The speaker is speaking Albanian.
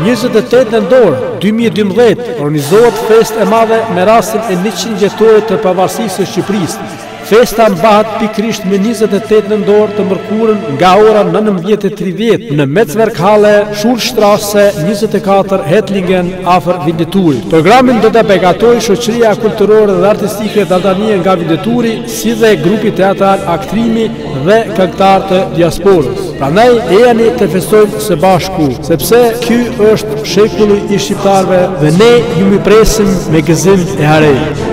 28 nëntor 2012 organizohet festë e madhe me rastin e 100 vjetorit të pavarësisë së Shqipërisë. Festa mbahet pikërisht me 28 nëntor të mërkurën nga ora 19:30 në Metzwerkhalle, Schulstrasse 24 Hettlingen afër Vindituri. Programin do ta beqatojë shoqëria kulturore dhe artistike Dardania nga Vindituri, si dhe grupi teatral Aktrimi dhe këngëtar të diasporës. Prandaj ejani të festojmë së bashku, sepse ky është shekulli i shqiptarëve dhe ne ju presim me gëzim e harej.